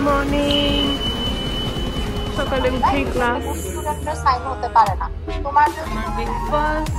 Morning. সকালে উঠে class, sign হতে পারে না। তোমার ব্রেকফাস্ট।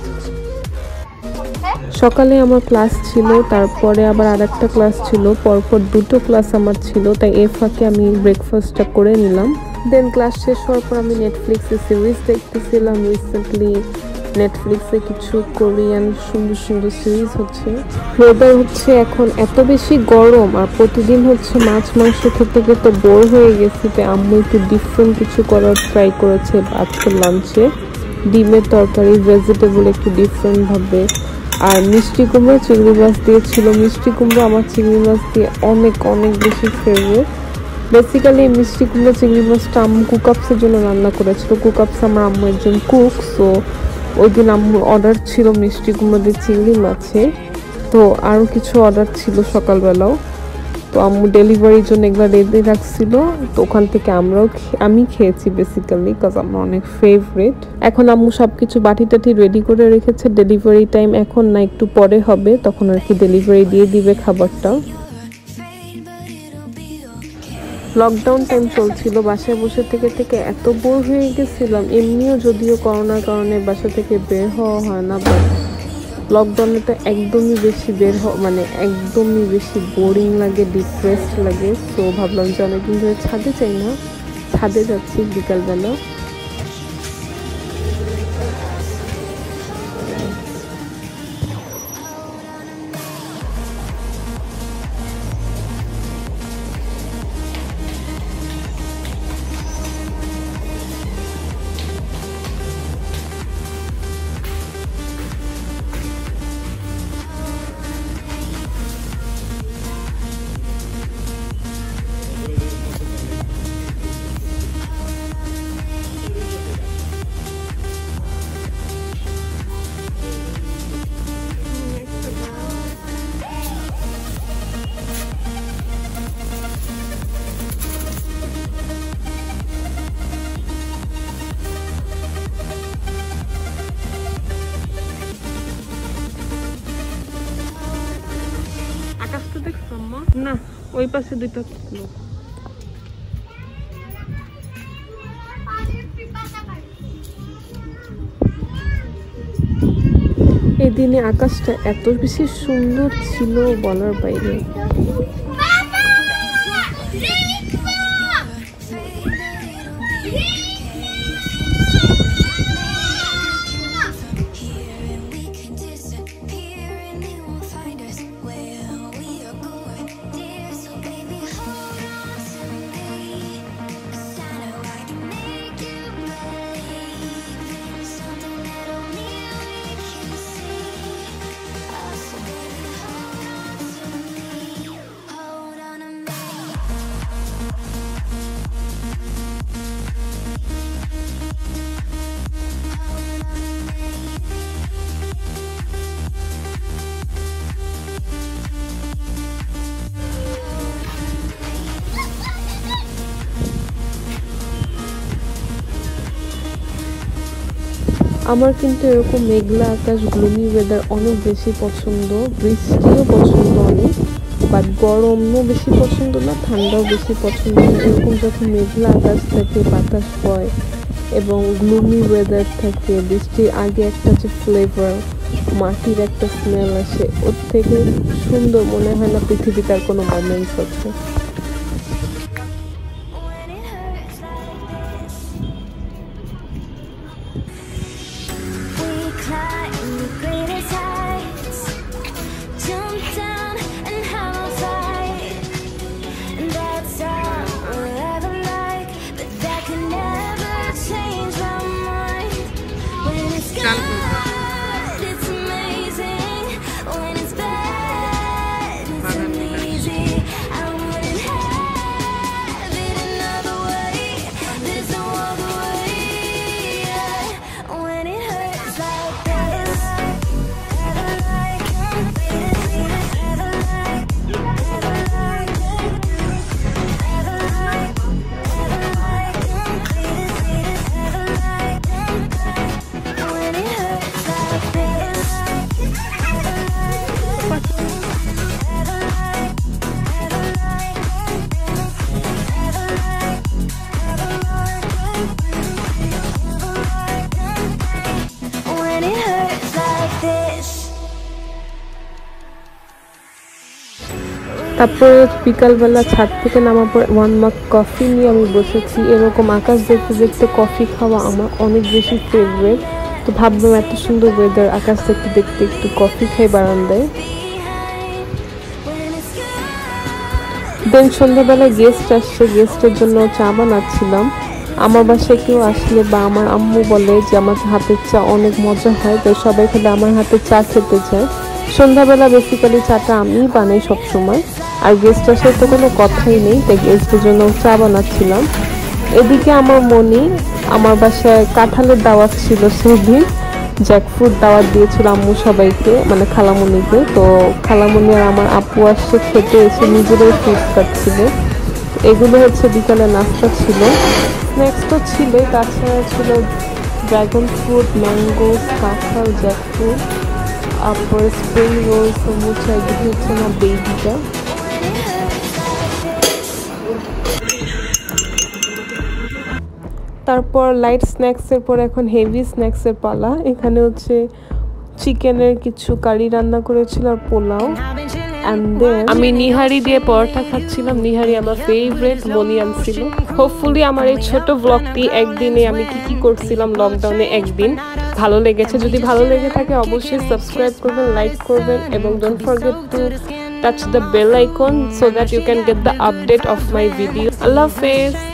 সকালে আমার ক্লাস ছিল, তারপরে আবার আরেকটা ক্লাস ছিল, পরপর দুটো ক্লাস আমার ছিল, তাই এর ফাঁকে আমি ব্রেকফাস্টটা করে নিলাম। দেন ক্লাস শেষ হওয়ার পর আমি নেটফ্লিক্সে সিরিজ দেখতেছিলাম। রিসেন্টলি নেটফ্লিক্সে কিছু কোরিয়ান সুন্দর সুন্দর সিরিজ হচ্ছে। ওয়েদার হচ্ছে এখন এত বেশি গরম, আর প্রতিদিন হচ্ছে মাছ মাংস খেতে খেতে বোর হয়ে গেছি, তাই আম্মু একটু ডিফারেন্ট কিছু করার ট্রাই করেছে আজকের লাঞ্চে। ডিমের তরকারি, ভেজিটেবল একটু ডিফারেন্টভাবে, আর মিষ্টি কুমড়ো চিংড়ি মাছ দিয়েছিল। মিষ্টি কুমড়ো আমার চিংড়ি মাছ দিয়ে অনেক অনেক বেশি ফেভারিট। বেসিক্যালি মিষ্টি কুমড়ো চিংড়ি মাছটা আম্মু কুকআপসের জন্য রান্না করেছিল। কুকআপস আমার আম্মু একজন কুক, সো ওই দিন আম্মুর অর্ডার ছিল মিষ্টি কুমড়ো দিয়ে চিংড়ি মাছে। তো আরও কিছু অর্ডার ছিল সকালবেলাও, তো আম্মু ডেলিভারির জন্য এগুলো রেডি রাখছিল। তো ওখান থেকে আমি খেয়েছি বেসিক্যালি, বিকজ আমার অনেক ফেভারিট। এখন আম্মু সব কিছু বাটি টাটি রেডি করে রেখেছে। ডেলিভারি টাইম এখন না, একটু পরে হবে, তখন আর কি ডেলিভারি দিয়ে দিবে খাবারটা। লকডাউন টাইম চলছিল, বাসায় বসে থেকে থেকে এত বোর হয়ে গেছিলাম। এমনিও যদিও করোনার কারণে বাসা থেকে বের হওয়া হয় না, বাট লকডাউনে তো একদমই বেশি মানে একদমই বেশি বোরিং লাগে, ডিপ্রেসড লাগে। তো ভাবলাম যে অনেকদিন ধরে ছাদে যাই না, ছাদে যাচ্ছি বিকালবেলা। আকাশটা দেখছো না? ওই পাশে দুইটা লোক। এই দিনে আকাশটা এত বেশি সুন্দর ছিল বলার বাইরে। আমার কিন্তু এরকম মেঘলা আকাশ, গ্লুমি ওয়েদার অনেক বেশি পছন্দ। বৃষ্টিও পছন্দ অনেক, বাট গরমও বেশি পছন্দ না, ঠান্ডাও বেশি পছন্দ না। এরকম যখন মেঘলা আকাশ থাকে, বাতাস বয় এবং গ্লুমি ওয়েদার থাকে, বৃষ্টির আগে একটা যে ফ্লেভার, মাটির একটা স্মেল আসে, ওর থেকে সুন্দর মনে হয় না পৃথিবীতে আর কোনো মোমেন্টস আছে। তারপরে বিকালবেলা ছাদ থেকে নামার পর 1 মাগ কফি নিয়ে আমি বসেছি। এরকম আকাশ দেখতে দেখতে কফি খাওয়া আমার অনেক বেশি ফেভারিট। তো ভাবলাম এত সুন্দর ওয়েদার, আকাশ দেখতে দেখতে একটু কফি খাই বারান্দায়। দেন সন্ধ্যাবেলায় গেস্ট আসছে, গেস্টের জন্য চা বানাচ্ছিলাম। আমার বাসায় কেউ আসলে বা আমার আম্মু বলে যে আমার হাতের চা অনেক মজা হয়, তাই সবাই খেলে আমার হাতে চা খেতে চায়। সন্ধ্যাবেলা বেসিক্যালি চাটা আমিই বানাই সবসময়, আর গেস্ট আসার তো কোনো কথাই নেই, তাই গেস্টের জন্য চা বানাচ্ছিলাম। এদিকে আমার মনি, আমার বাসায় কাঁঠালের দাওয়াত ছিল সেদিন, জ্যাকফ্রুট দাওয়াত দিয়েছিল আম্মু সবাইকে, মানে খালামণিকে। তো খালামণি আর আমার আপু আসছে খেতে, এসে নিজেরাই ফ্রুট কাটছিল। এগুলো হচ্ছে বিকালে নাস্তা ছিল। স্ন্যাক্স তো ছিলই, তাছাড়া ছিল ড্রাগন ফ্রুট, ম্যাঙ্গো, কাঁঠাল, জ্যাকফ্রুট, তারপরে স্প্রিং রোল, সমুচা। এগুলো হচ্ছে আমার বেবিটা। তারপর লাইট স্ন্যাক্সের পর এখন হেভি স্ন্যাক্সের পালা। এখানে হচ্ছে চিকেনের কিছু কারি রান্না করেছিল আর পোলাও। অ্যান্ড দেন আমি নিহারি দিয়ে পরোটা খাচ্ছিলাম। নিহারি আমার ফেভারিট, মনি আনছিল। হোপফুলি আমার এই ছোট ব্লগটি একদিনে আমি কি করছিলাম লকডাউনে একদিন ভালো লেগেছে। যদি ভালো লেগে থাকে অবশ্যই সাবস্ক্রাইব করবেন, লাইক করবেন, এবং don't forget to touch the bell icon so that you can get the update of my video. Allah Hafiz.